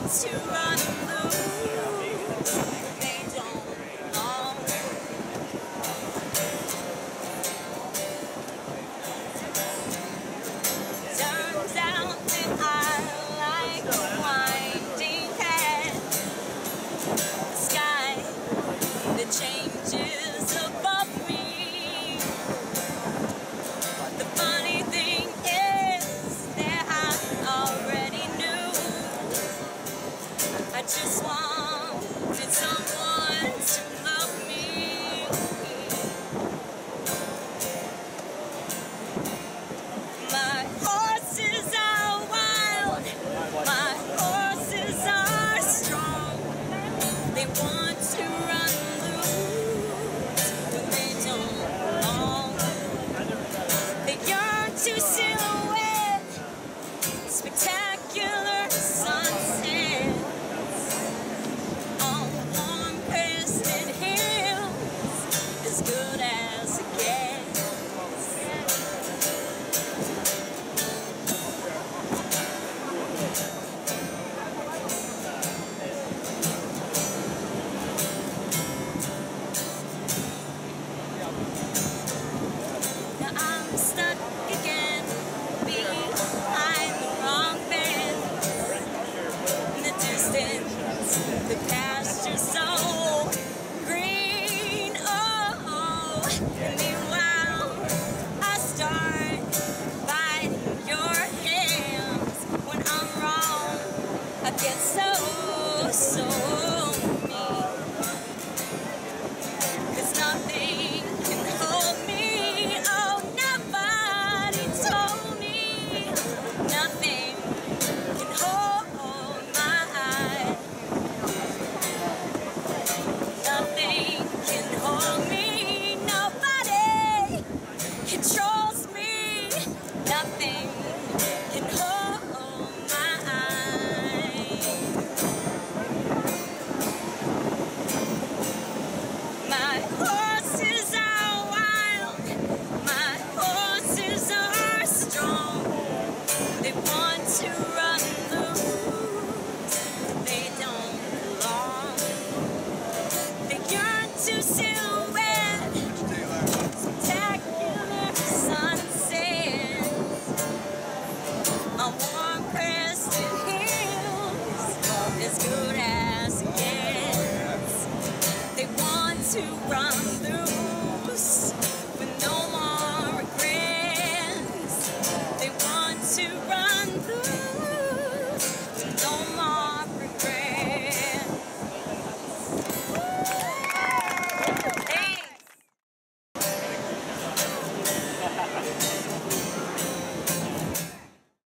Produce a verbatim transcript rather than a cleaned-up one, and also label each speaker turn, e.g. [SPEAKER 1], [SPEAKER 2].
[SPEAKER 1] to run loose. They don't belong. Turns out that I like winding path. The sky that changes above me. The funny thing is that I already knew. I just wanted someone to love me. My horses are wild, my horses are strong. They want to run loose, but they don't belong. They yearn to silhouette spectacular sunsets on warm-crested hills, as good as it gets. Now I'm stuck again behind the wrong fence. In the distance, the pasture's so green. Oh, and meanwhile, I start biting your hands. When I'm wrong, I get so, so mean. 'Cause nothing can hold me. Oh, nobody told me. Nothing can hold my eye. Nothing can hold me. Nobody controls me. Nothing can hold my eye. My horses are wild, my horses are strong. They want to